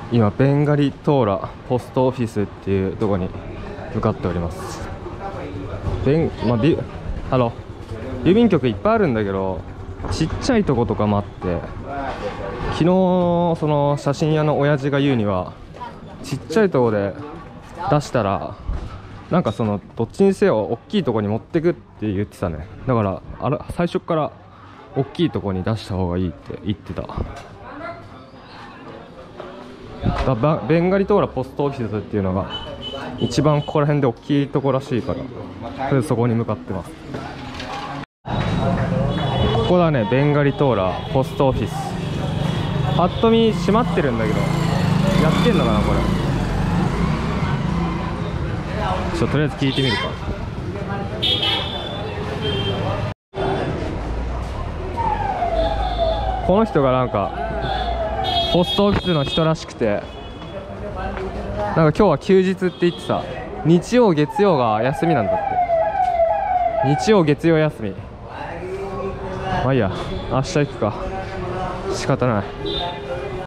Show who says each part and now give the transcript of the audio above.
Speaker 1: 今ベンガリトーラポストオフィスっていうところに向かっております。郵便局いっぱいあるんだけど、ちっちゃいとことかもあって、昨日その写真屋の親父が言うには、ちっちゃいとこで出したらなんかそのどっちにせよ大きいとこに持ってくって言ってたね。だから最初から大きいとこに出した方がいいって言ってた。ベンガリトーラポストオフィスっていうのが一番ここら辺で大きいとこらしいから、とりあえずそこに向かってます。ここだね、ベンガリトーラポストオフィス。ぱっと見閉まってるんだけど、やってんのかなこれ。とりあえず聞いてみるか。この人がなんかポストオフィスの人らしくて、なんか今日は休日って言ってた。日曜月曜が休みなんだって。日曜月曜休み。まあいいや、明日行くか。仕方ない。